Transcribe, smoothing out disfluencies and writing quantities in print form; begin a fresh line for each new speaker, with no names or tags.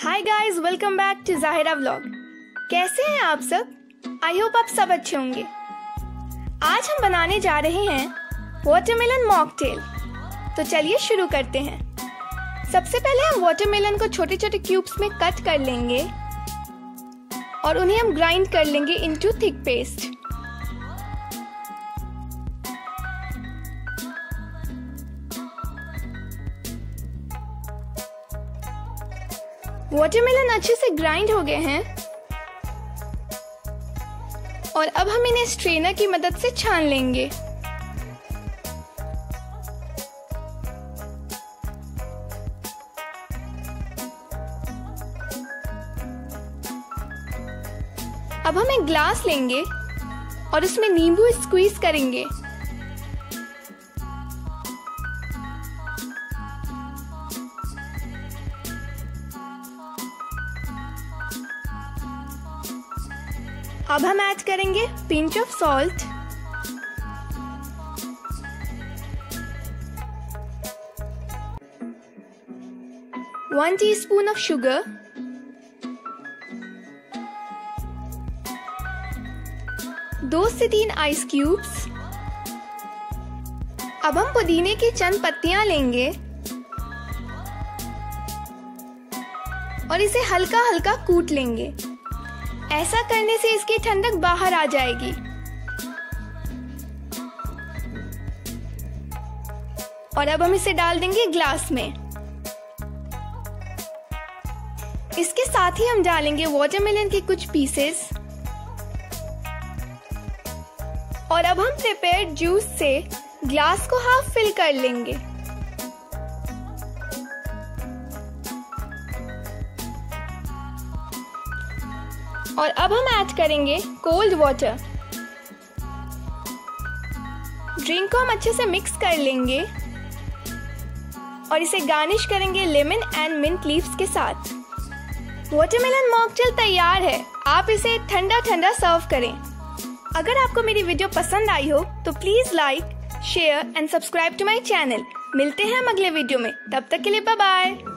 Hi guys, welcome back to Zahira vlog. कैसे हैं आप सब? आई होप आप सब अच्छे होंगे। आज हम बनाने जा रहे हैं वाटरमेलन मॉकटेल। तो चलिए शुरू करते हैं। सबसे पहले हम वाटरमेलन को छोटे छोटे क्यूब्स में कट कर लेंगे और उन्हें हम ग्राइंड कर लेंगे इनटू थिक पेस्ट। वाटरमेलन अच्छे से ग्राइंड हो गए हैं और अब हम इन्हें स्ट्रेनर की मदद से छान लेंगे। अब हम एक ग्लास लेंगे और उसमें नींबू स्क्वीज करेंगे। अब हम ऐड करेंगे pinch of salt, one teaspoon of sugar, दो से तीन आइस क्यूब्स। अब हम पुदीने की चंद पत्तियां लेंगे और इसे हल्का हल्का कूट लेंगे। ऐसा करने से इसकी ठंडक बाहर आ जाएगी। और अब हम इसे डाल देंगे ग्लास में। इसके साथ ही हम डालेंगे वाटरमेलन के कुछ पीसेस और अब हम प्रिपेयर्ड जूस से ग्लास को हाफ फिल कर लेंगे। और अब हम ऐड करेंगे कोल्ड वाटर। ड्रिंक को हम अच्छे से मिक्स कर लेंगे और इसे गार्निश करेंगे लेमन एंड मिंट लीव्स के साथ। वाटरमेलन मॉकटेल तैयार है। आप इसे ठंडा ठंडा सर्व करें। अगर आपको मेरी वीडियो पसंद आई हो तो please like, share and subscribe to my channel. मिलते हैं हम अगले वीडियो में। तब तक के लिए बाय बाय।